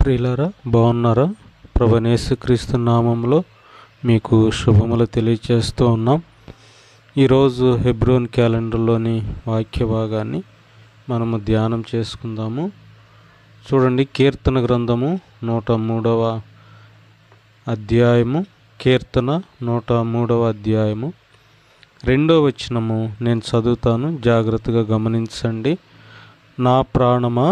ప్రియులారా, బాగున్నారా? ప్రభువైన యేసుక్రీస్తు నామములో మీకు శుభములు తెలియచేస్తూ ఉన్నాం. ఈరోజు హెబ్రోన్ క్యాలెండర్లోని వాక్య భాగాన్ని మనము ధ్యానం చేసుకుందాము. చూడండి, కీర్తన గ్రంథము 103వ అధ్యాయము, కీర్తన 103వ అధ్యాయము 2వ వచనము నేను చదువుతాను, జాగ్రత్తగా గమనించండి. నా ప్రాణమా,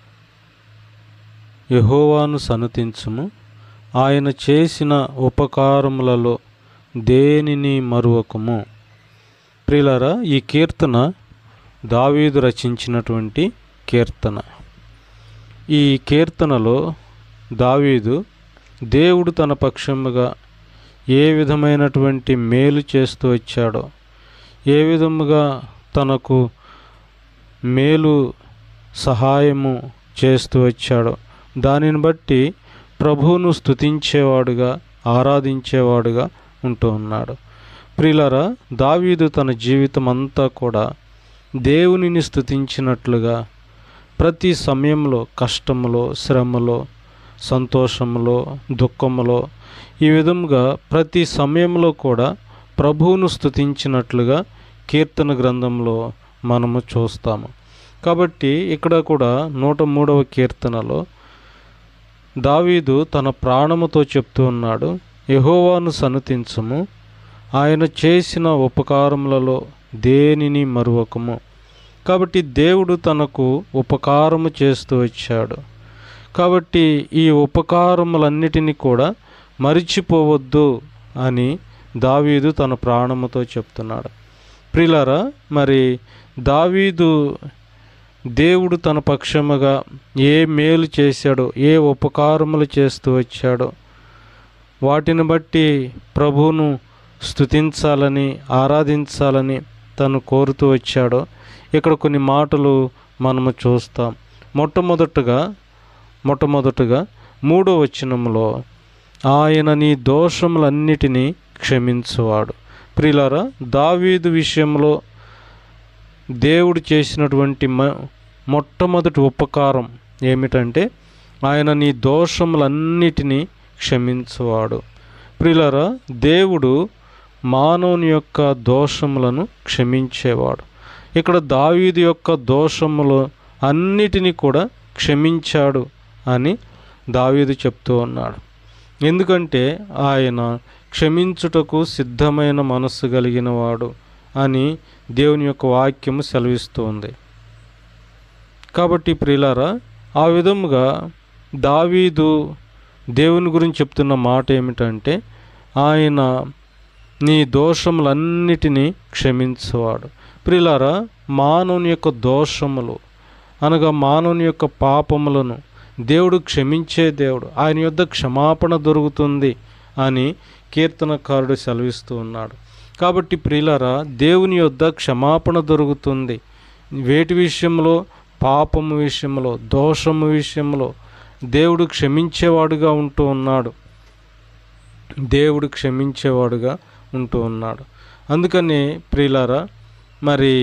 యెహోవాను సన్నుతించుము, ఆయన చేసిన ఉపకారములలో దేనిని మరువకుము. ప్రియులారా, ఈ కీర్తన దావీదు రచించినటువంటి కీర్తన. ఈ కీర్తనలో దావీదు దేవుడు తన పక్షముగా ఏ విధమైనటువంటి మేలు చేస్తూ వచ్చాడో, ఏ విధముగా తనకు మేలు సహాయము చేస్తూ వచ్చాడో దానిని బట్టి ప్రభువును స్తుతించేవాడుగా, ఆరాధించేవాడుగా ఉంటూ ఉన్నాడు. ప్రియులారా, దావీదు తన జీవితం అంతా కూడా దేవునిని స్తుతించినట్లుగా ప్రతి సమయంలో, కష్టములో, శ్రమలో, సంతోషములో, దుఃఖములో, ఈ విధంగా ప్రతి సమయంలో కూడా ప్రభువును స్తుతించినట్లుగా కీర్తన గ్రంథంలో మనము చూస్తాము. కాబట్టి ఇక్కడ కూడా 103వ కీర్తనలో దావీదు తన ప్రాణముతో చెప్తూ ఉన్నాడు, యెహోవాను సన్నుతించుము, ఆయన చేసిన ఉపకారములలో దేనిని మరువకము. కాబట్టి దేవుడు తనకు ఉపకారము చేస్తూ వచ్చాడు. కాబట్టి ఈ ఉపకారములన్నిటినీ కూడా మరిచిపోవద్దు అని దావీదు తన ప్రాణముతో చెప్తున్నాడు. ప్రియులారా, మరి దావీదు దేవుడు తన పక్షముగా ఏ మేలు చేశాడో, ఏ ఉపకారములు చేస్తూ వచ్చాడో వాటిని బట్టి ప్రభువును స్తుతించాలని, ఆరాధించాలని తను కోరుతూ వచ్చాడో ఇక్కడ కొన్ని మాటలు మనము చూస్తాం. మొట్టమొదటగా 3వ వచనంలో ఆయన నీ దోషములన్నిటినీ క్షమించువాడు. ప్రియులారా, దావీదు విషయంలో దేవుడు చేసినటువంటి మొట్టమొదటి ఉపకారం ఏమిటంటే ఆయన నీ దోషములన్నిటినీ క్షమించువాడు. ప్రియులారా, దేవుడు మానవుని యొక్క దోషములను క్షమించేవాడు. ఇక్కడ దావీదు యొక్క దోషములు అన్నిటినీ కూడా క్షమించాడు అని దావీదు చెప్తూ ఉన్నాడు. ఎందుకంటే ఆయన క్షమించుటకు సిద్ధమైన మనస్సు కలిగిన వాడు అని దేవుని యొక్క వాక్యము సెలవిస్తుంది. కాబట్టి ప్రియులారా, ఆ విధముగా దావీదు దేవుని గురించి చెప్తున్న మాట ఏమిటంటే ఆయన నీ దోషములన్నిటినీ క్షమించువాడు. ప్రియులారా, మానవుని యొక్క దోషములు అనగా మానవుని యొక్క పాపములను దేవుడు క్షమించే దేవుడు. ఆయన యొద్ద క్షమాపణ దొరుకుతుంది అని కీర్తనకారుడు సెలవిస్తూ ఉన్నాడు. కాబట్టి ప్రియులారా, దేవుని యొద్ద క్షమాపణ దొరుకుతుంది. వేటి విషయంలో? పాపము విషయంలో, దోషము విషయంలో దేవుడు క్షమించేవాడుగా ఉంటూ ఉన్నాడు. దేవుడు క్షమించేవాడుగా ఉంటూ ఉన్నాడు. అందుకని ప్రియులారా, మరి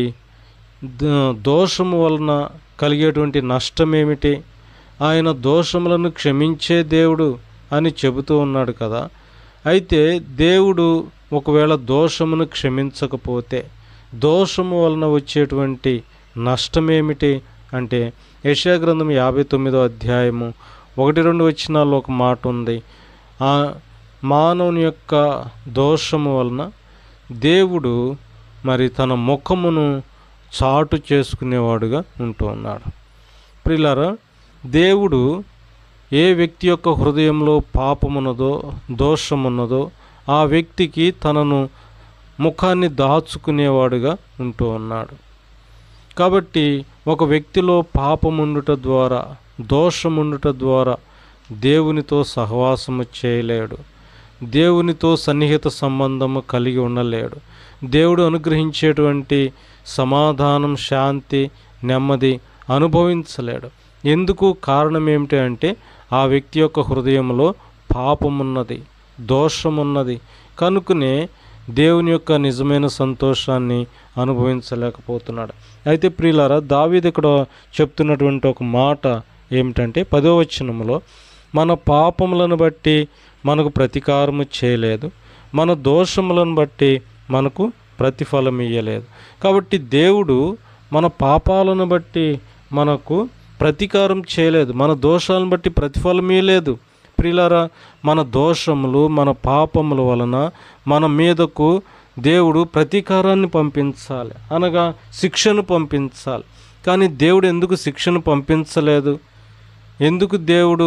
దోషము వలన కలిగేటువంటి నష్టం ఏమిటి? ఆయన దోషములను క్షమించే దేవుడు అని చెబుతూ ఉన్నాడు కదా. అయితే దేవుడు ఒకవేళ దోషమును క్షమించకపోతే దోషము వలన వచ్చేటువంటి నష్టమేమిటి అంటే యెషయా గ్రంథం 59వ అధ్యాయము 1-2 వచనాల్లో ఒక మాట ఉంది. ఆ మానవుని యొక్క దోషము వలన దేవుడు మరి తన ముఖమును చాటు చేసుకునేవాడుగా ఉంటూ ఉన్నాడు. ప్రియులారా, దేవుడు ఏ వ్యక్తి యొక్క హృదయంలో పాపమున్నదో, దోషమున్నదో ఆ వ్యక్తికి తనను ముఖాన్ని దాచుకునేవాడుగా ఉంటూ ఉన్నాడు. కాబట్టి ఒక వ్యక్తిలో పాపముండుట ద్వారా, దోషముండుట ద్వారా దేవునితో సహవాసము చేయలేడు, దేవునితో సన్నిహిత సంబంధము కలిగి ఉండలేడు. దేవుడు అనుగ్రహించేటువంటి సమాధానం, శాంతి, నెమ్మది అనుభవించలేడు. ఎందుకు? కారణం ఏమిటి అంటే ఆ వ్యక్తి యొక్క హృదయంలో పాపమున్నది, దోషమున్నది. కనుకనే దేవుని యొక్క నిజమైన సంతోషాన్ని అనుభవించలేకపోతున్నాడు. అయితే ప్రియులారా, దావీదు ఇక్కడ చెప్తున్నటువంటి ఒక మాట ఏమిటంటే 10వ వచనంలో మన పాపములను బట్టి మనకు ప్రతీకారము చేయలేదు, మన దోషములను బట్టి మనకు ప్రతిఫలం ఇయ్యలేదు. కాబట్టి దేవుడు మన పాపాలను బట్టి మనకు ప్రతీకారం చేయలేదు, మన దోషాలను బట్టి ప్రతిఫలం ఇయ్యలేదు. ప్రియులారా, మన దోషములు మన పాపముల వలన మన మీదకు దేవుడు ప్రతీకారాన్ని పంపించాలి, అనగా శిక్షను పంపించాలి. కానీ దేవుడు ఎందుకు శిక్షను పంపించలేదు? ఎందుకు దేవుడు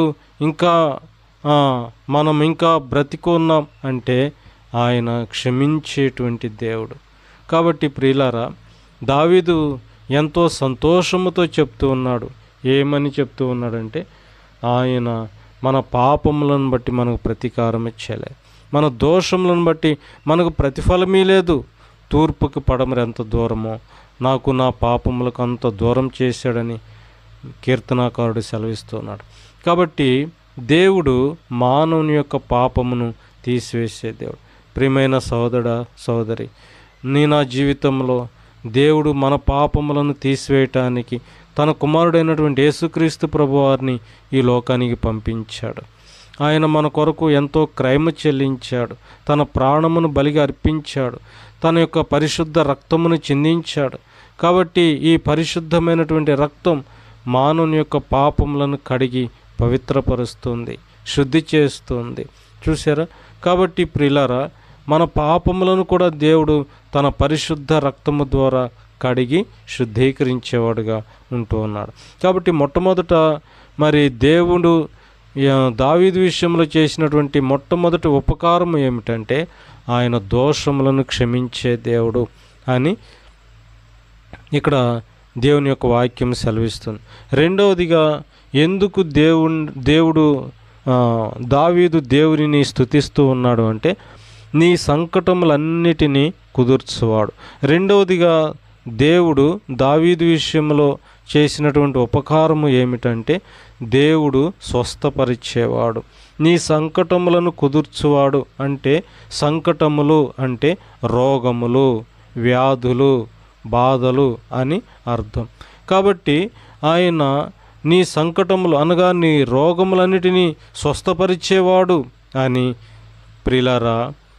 మనం ఇంకా బ్రతికున్నాం అంటే ఆయన క్షమించేటువంటి దేవుడు. కాబట్టి ప్రియులారా, దావీదు ఎంతో సంతోషముతో చెప్తూ ఉన్నాడు. ఏమని చెప్తూ ఉన్నాడంటే, ఆయన మన పాపములను బట్టి మనకు ప్రతీకారం ఇచ్చేలేదు, మన దోషములను బట్టి మనకు ప్రతిఫలమీ లేదు. తూర్పుకి పడమర ఎంత దూరమో నాకు నా పాపములకు అంత దూరం చేశాడని కీర్తనాకారుడు సెలవిస్తున్నాడు. కాబట్టి దేవుడు మానవుని యొక్క పాపమును తీసివేసే దేవుడు. ప్రియమైన సోదరుడా, సోదరి, నా జీవితంలో దేవుడు మన పాపములను తీసివేయటానికి తన కుమారుడైనటువంటి యేసుక్రీస్తు ప్రభువారిని ఈ లోకానికి పంపించాడు. ఆయన మన కొరకు ఎంతో క్రయము చెల్లించాడు, తన ప్రాణమును బలిగా అర్పించాడు, తన యొక్క పరిశుద్ధ రక్తమును చిందించాడు. కాబట్టి ఈ పరిశుద్ధమైనటువంటి రక్తం మానవుని యొక్క పాపములను కడిగి పవిత్రపరుస్తుంది, శుద్ధి చేస్తుంది. చూసారా? కాబట్టి ప్రియులారా, మన పాపములను కూడా దేవుడు తన పరిశుద్ధ రక్తము ద్వారా కడిగి శుద్ధీకరించేవాడుగా ఉంటూ ఉన్నాడు. కాబట్టి మొట్టమొదట మరి దేవుడు దావీదు విషయంలో చేసినటువంటి మొట్టమొదటి ఉపకారం ఏమిటంటే, ఆయన దోషములను క్షమించే దేవుడు అని ఇక్కడ దేవుని యొక్క వాక్యం సెలవిస్తుంది. రెండవదిగా, ఎందుకు దేవుడు దావీదు దేవుని స్తుతిస్తూ ఉన్నాడు అంటే, నీ సంకటములన్నిటినీ కుదుర్చువాడు. రెండవదిగా, దేవుడు దావీదు విషయంలో చేసినటువంటి ఉపకారము ఏమిటంటే, దేవుడు స్వస్థపరిచేవాడు. నీ సంకటములను కుదుర్చువాడు అంటే, సంకటములు అంటే రోగములు, వ్యాధులు, బాధలు అని అర్థం. కాబట్టి ఆయన నీ సంకటములు అనగా నీ రోగములన్నిటినీ స్వస్థపరిచేవాడు అని ప్రియులారా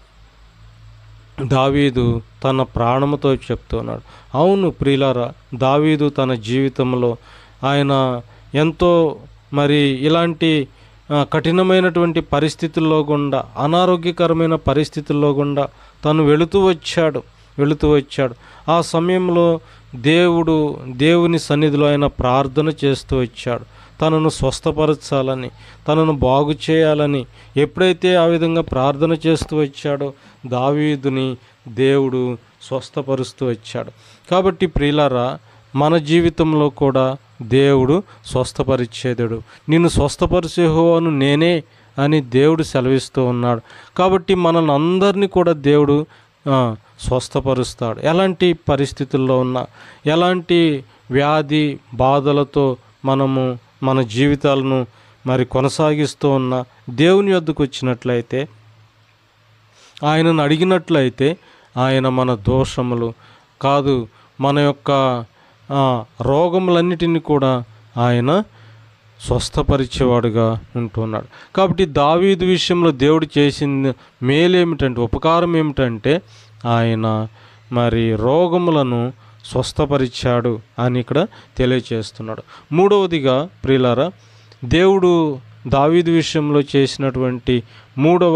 దావీదు తన ప్రాణముతో చెప్తున్నాడు. అవును ప్రియులారా, దావీదు తన జీవితంలో ఆయన ఎంతో మరి ఇలాంటి కఠినమైనటువంటి పరిస్థితుల్లో గుండా, అనారోగ్యకరమైన పరిస్థితుల్లో గుండా తను వెళుతూ వచ్చాడు. ఆ సమయంలో దేవుని సన్నిధిలో ఆయన ప్రార్థన చేస్తూ వచ్చాడు, తనను స్వస్థపరచాలని, తనను బాగు చేయాలని. ఎప్పుడైతే ఆ విధంగా ప్రార్థన చేస్తూ వచ్చాడో దావీదుని దేవుడు స్వస్థపరుస్తూ వచ్చాడు. కాబట్టి ప్రియులారా, మన జీవితంలో కూడా దేవుడు స్వస్థపరిచేదేడు. నిన్ను స్వస్థపరిచే యెహోవాను నేనే అని దేవుడు సెలవిస్తూ ఉన్నాడు. కాబట్టి మనల్ని అందరినీ కూడా దేవుడు స్వస్థపరుస్తాడు. ఎలాంటి పరిస్థితుల్లో ఉన్నా, ఎలాంటి వ్యాధి బాధలతో మనము మన జీవితాలను మరి కొనసాగిస్తూ ఉన్న దేవుని యొద్దకు వచ్చినట్లయితే, ఆయనను అడిగినట్లయితే, ఆయన మన దోషములు కాదు, మన యొక్క రోగములన్నిటినీ కూడా ఆయన స్వస్థపరిచేవాడుగా ఉంటున్నాడు. కాబట్టి దావీదు విషయంలో దేవుడు చేసిన మేలేమిటంటే, ఉపకారం ఏమిటంటే, ఆయన మరి రోగములను స్వస్థపరిచాడు అని ఇక్కడ తెలియచేస్తున్నాడు. మూడవదిగా ప్రియులారా, దేవుడు దావీదు విషయంలో చేసినటువంటి మూడవ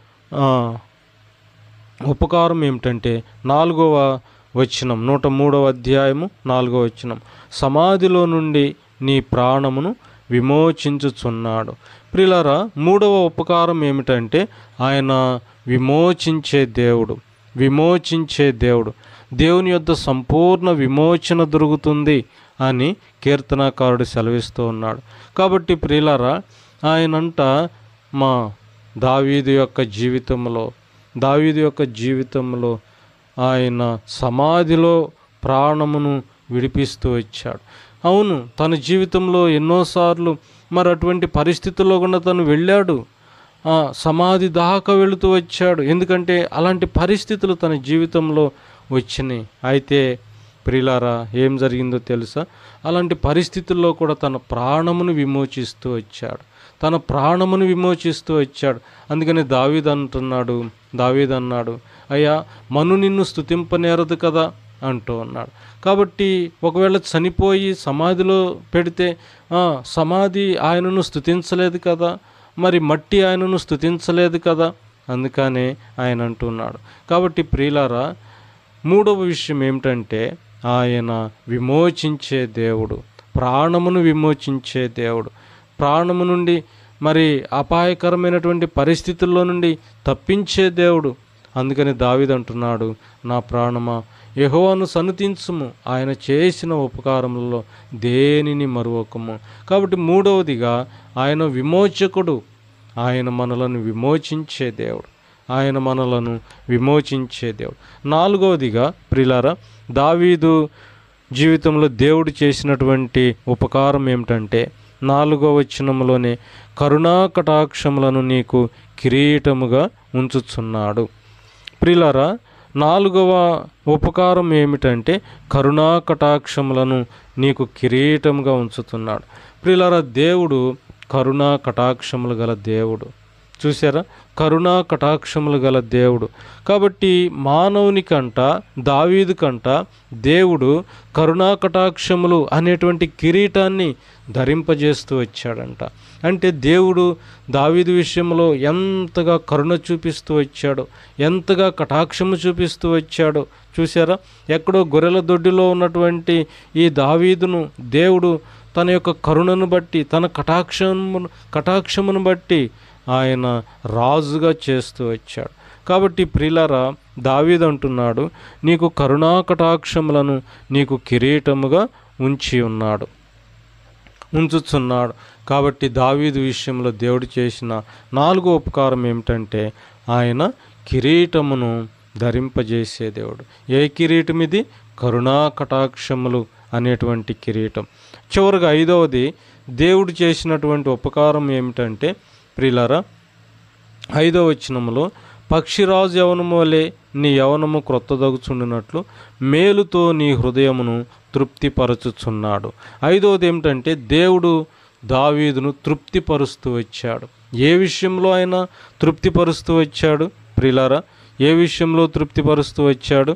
ఉపకారం ఏమిటంటే 4వ వచనం, 103వ అధ్యాయము 4వ వచనం, సమాధిలో నుండి నీ ప్రాణమును విమోచించుచున్నాడు. ప్రియులారా, మూడవ ఉపకారం ఏమిటంటే, ఆయన విమోచించే దేవుడు. దేవుని యొద్ద సంపూర్ణ విమోచన దొరుకుతుంది అని కీర్తనాకారుడు సెలవిస్తూ ఉన్నాడు. కాబట్టి ప్రియులారా, ఆయనంట మా దావీదు యొక్క జీవితంలో ఆయన సమాధిలో ప్రాణమును విడిపిస్తూ వచ్చాడు. అవును, తన జీవితంలో ఎన్నోసార్లు మరి అటువంటి పరిస్థితుల్లో కూడా తను వెళ్ళాడు, సమాధి దాకా వెళుతూ వచ్చాడు. ఎందుకంటే అలాంటి పరిస్థితులు తన జీవితంలో వచ్చినాయి. అయితే ప్రియులారా ఏం జరిగిందో తెలుసా? అలాంటి పరిస్థితుల్లో కూడా తన ప్రాణమును విమోచిస్తూ వచ్చాడు. తన ప్రాణమును విమోచిస్తూ వచ్చాడు. అందుకని దావీదు అన్నాడు, అయ్యా మను నిన్ను స్తుతింపనేరదు కదా అంటూ ఉన్నాడు. కాబట్టి ఒకవేళ చనిపోయి సమాధిలో పెడితే సమాధి ఆయనను స్తుతించలేదు కదా, మరి మట్టి ఆయనను స్తుతించలేదు కదా, అందుకనే ఆయన అంటున్నాడు. కాబట్టి ప్రియులారా, మూడవ విషయం ఏమిటంటే ఆయన విమోచించే దేవుడు, ప్రాణమును విమోచించే దేవుడు, ప్రాణము నుండి మరి అపాయకరమైనటువంటి పరిస్థితుల్లో నుండి తప్పించే దేవుడు. అందుకని దావీదు అంటున్నాడు, నా ప్రాణమా యెహోవాను సన్నుతించుము, ఆయన చేసిన ఉపకారములలో దేనిని మరువకము. కాబట్టి మూడవదిగా ఆయన విమోచకుడు, ఆయన మనలను విమోచించే దేవుడు, ఆయన మనలను విమోచించే దేవుడు. నాలుగవదిగా ప్రియులారా, దావీదు జీవితంలో దేవుడు చేసినటువంటి ఉపకారం ఏమిటంటే 4వ వచనంలోనే కరుణా కటాక్షములను నీకు కిరీటముగా ఉంచుచున్నాడు. ప్రియులారా, 4వ ఉపకారం ఏమిటంటే కరుణా కటాక్షములను నీకు కిరీటముగా ఉంచుతున్నాడు. ప్రియులారా, దేవుడు కరుణా కటాక్షములు గల దేవుడు. చూసారా, కరుణా కటాక్షములు గల దేవుడు. కాబట్టి మానవుని కంట, దావీదు కంట దేవుడు కరుణా కటాక్షములు అనేటువంటి కిరీటాన్ని ధరింపజేస్తూ వచ్చాడంట. అంటే దేవుడు దావీదు విషయంలో ఎంతగా కరుణ చూపిస్తూ వచ్చాడో, ఎంతగా కటాక్షము చూపిస్తూ వచ్చాడో చూసారా. ఎక్కడో గొర్రెల దొడ్డిలో ఉన్నటువంటి ఈ దావీదును దేవుడు తన యొక్క కరుణను బట్టి, తన కటాక్షమును బట్టి ఆయన రాజుగా చేస్తూ వచ్చాడు. కాబట్టి ప్రియులారా, దావీదు అంటున్నాడు, నీకు కరుణా కటాక్షములను నీకు కిరీటముగా ఉంచుచున్నాడు. కాబట్టి దావీదు విషయంలో దేవుడు చేసిన 4వ ఉపకారం ఏమిటంటే ఆయన కిరీటమును ధరింపజేసే దేవుడు. ఏ కిరీటం ఇది? కరుణా కటాక్షములు అనేటువంటి కిరీటం. చివరిగా 5వది దేవుడు చేసినటువంటి ఉపకారం ఏమిటంటే ప్రియులారా, 5వ వచనములో పక్షిరాజు యవనము వలె నీ యవనము క్రొత్తదగుచుండినట్లు మేలుతో నీ హృదయమును తృప్తిపరచుచున్నాడు. 5వది ఏమిటంటే దేవుడు దావీదును తృప్తిపరుస్తూ వచ్చాడు. ఏ విషయంలో ఆయన తృప్తిపరుస్తూ వచ్చాడు ప్రియులారా? ఏ విషయంలో తృప్తిపరుస్తూ వచ్చాడు?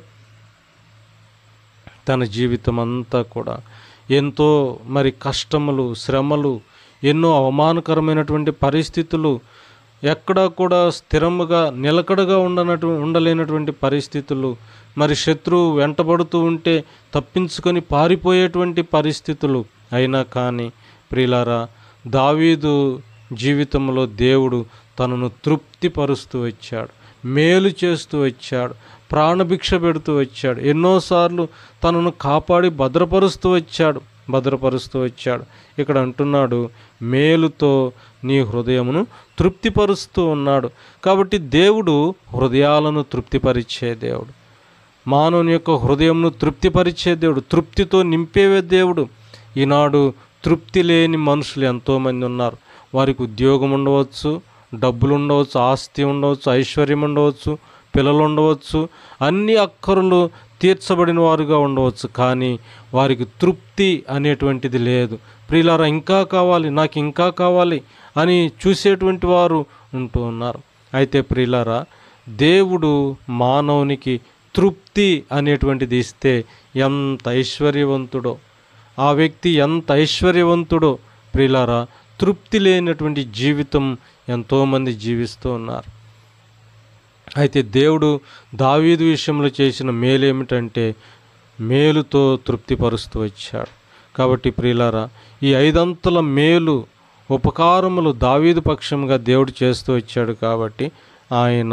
తన జీవితం అంతా కూడా ఎంతో మరి కష్టములు, శ్రమలు, ఎన్నో అవమానకరమైనటువంటి పరిస్థితులు, ఎక్కడా కూడా స్థిరముగా నిలకడగా ఉండలేనటువంటి పరిస్థితులు, మరి శత్రువు వెంటబడుతూ ఉంటే తప్పించుకొని పారిపోయేటువంటి పరిస్థితులు అయినా కానీ ప్రియులారా, దావీదు జీవితంలో దేవుడు తనను తృప్తిపరుస్తూ వచ్చాడు, మేలు చేస్తూ వచ్చాడు, ప్రాణభిక్ష పెడుతూ వచ్చాడు, ఎన్నోసార్లు తనను కాపాడి భద్రపరుస్తూ వచ్చాడు. ఇక్కడ అంటున్నాడు, మేలుతో నీ హృదయమును తృప్తిపరుస్తూ ఉన్నాడు. కాబట్టి దేవుడు హృదయాలను తృప్తిపరిచే దేవుడు, మానవుని యొక్క హృదయంను తృప్తిపరిచే దేవుడు, తృప్తితో నింపే దేవుడు. ఈనాడు తృప్తి లేని మనుషులు ఎంతోమంది ఉన్నారు. వారికి ఉద్యోగం ఉండవచ్చు, డబ్బులు ఉండవచ్చు, ఆస్తి ఉండవచ్చు, ఐశ్వర్యం ఉండవచ్చు, పిల్లలు ఉండవచ్చు, అన్ని అక్కరులు తీర్చబడిన వారుగా ఉండవచ్చు, కానీ వారికి తృప్తి అనేటువంటిది లేదు. ప్రియులారా, ఇంకా కావాలి, నాకు ఇంకా కావాలి అని చూసేటువంటి వారు ఉంటూ ఉన్నారు. అయితే ప్రియులారా, దేవుడు మానవునికి తృప్తి అనేటువంటిది ఇస్తే ఎంత ఐశ్వర్యవంతుడో, ఆ వ్యక్తి ఎంత ఐశ్వర్యవంతుడో ప్రియులారా. తృప్తి లేనటువంటి జీవితం ఎంతోమంది జీవిస్తూ ఉన్నారు. అయితే దేవుడు దావీదు విషయంలో చేసిన మేలు ఏమిటంటే మేలుతో తృప్తిపరుస్తూ వచ్చాడు. కాబట్టి ప్రియులారా, ఈ 5 అంతల మేలు ఉపకారములు దావీదు పక్షంగా దేవుడు చేస్తూ వచ్చాడు. కాబట్టి ఆయన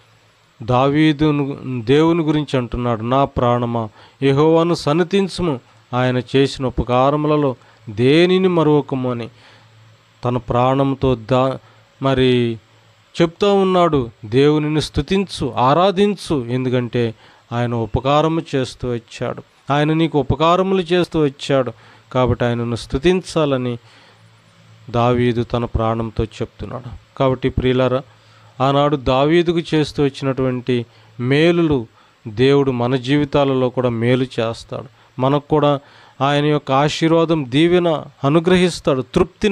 దేవుని గురించి అంటున్నాడు, నా ప్రాణమా యెహోవాను సన్నుతించుము, ఆయన చేసిన ఉపకారములలో దేనిని మరువకము అని తన ప్రాణంతో మరి చెప్తూ ఉన్నాడు. దేవునిని స్తుతించు, ఆరాధించు, ఎందుకంటే ఆయన ఉపకారము చేస్తూ వచ్చాడు, ఆయన నీకు ఉపకారములు చేస్తూ వచ్చాడు. కాబట్టి ఆయనను స్తుతించాలని దావీదు తన ప్రాణంతో చెప్తున్నాడు. కాబట్టి ప్రియులారా, ఆనాడు దావీదుకు చేస్తూ వచ్చినటువంటి మేలులు దేవుడు మన జీవితాలలో కూడా మేలు చేస్తాడు. మనకు కూడా ఆయన యొక్క ఆశీర్వాదం, దీవెన అనుగ్రహిస్తాడు,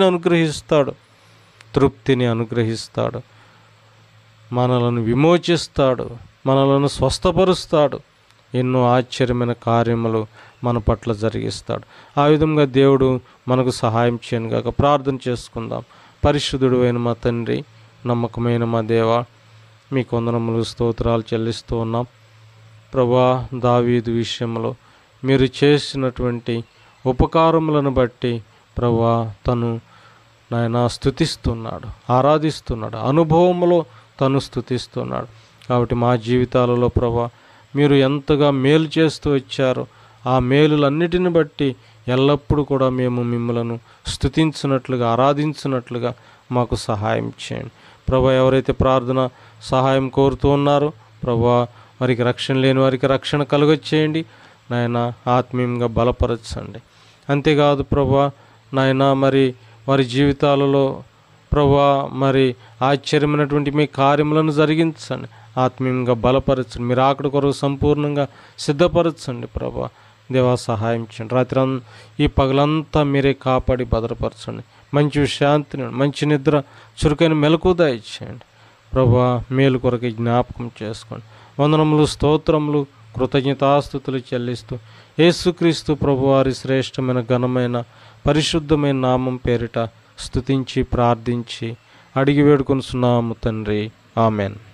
తృప్తిని అనుగ్రహిస్తాడు, మనలను విమోచిస్తాడు, మనలను స్వస్థపరుస్తాడు, ఎన్నో ఆశ్చర్యమైన కార్యములు మన పట్ల జరిగిస్తాడు. ఆ విధంగా దేవుడు మనకు సహాయం చేయను గాక. ప్రార్థన చేసుకుందాం. పరిశుద్ధుడు అయిన మా తండ్రి, నమ్మకమైన మా దేవా, మీకు వందనములు, స్తోత్రాలు చెల్లిస్తూ ఉన్నాం. ప్రభువా, దావీదు విషయంలో మీరు చేసినటువంటి ఉపకారములను బట్టి ప్రభువా తను నాయన స్తుతిస్తున్నాడు, ఆరాధిస్తున్నాడు, అనుభవంలో తను స్తుతిస్తున్నాడు. కాబట్టి మా జీవితాలలో ప్రభువా మీరు ఎంతగా మేలు చేస్తూ వచ్చారో ఆ మేలులన్నిటిని బట్టి ఎల్లప్పుడూ కూడా మేము మిమ్మలను స్తుతించినట్లుగా, ఆరాధించినట్లుగా మాకు సహాయం చేయండి. ప్రభువా, ఎవరైతే ప్రార్థన సహాయం కోరుతూ ఉన్నారో ప్రభువా, వారికి రక్షణ లేని వారికి రక్షణ కలుగచేయండి నాయన, ఆత్మీయంగా బలపరచండి. అంతేకాదు ప్రభువా నాయన, మరి వారి జీవితాలలో ప్రభువా మరి ఆశ్చర్యమైనటువంటి మీ కార్యములను జరిగించండి, ఆత్మీయంగా బలపరచండి, మీరు ఆకడ కొరకు సంపూర్ణంగా సిద్ధపరచండి. ప్రభువా దేవా, సహాయం చేయండి. రాత్రి ఈ పగలంతా మీరే కాపాడి భద్రపరచండి. మంచి శాంతిని, మంచి నిద్ర, చురుకైన మెలకువ దయచేయండి. ప్రభువా మేలు కొరకు జ్ఞాపకం చేసుకోండి. వందనములు, స్తోత్రములు, కృతజ్ఞతాస్తుతులు చెల్లిస్తూ యేసుక్రీస్తు ప్రభువారి శ్రేష్టమైన, ఘనమైన, పరిశుద్ధమైన నామం పేరిట స్తుతించి ప్రార్థించి అడిగి వేడుకొనుచున్నాము తండ్రి. ఆమెన్.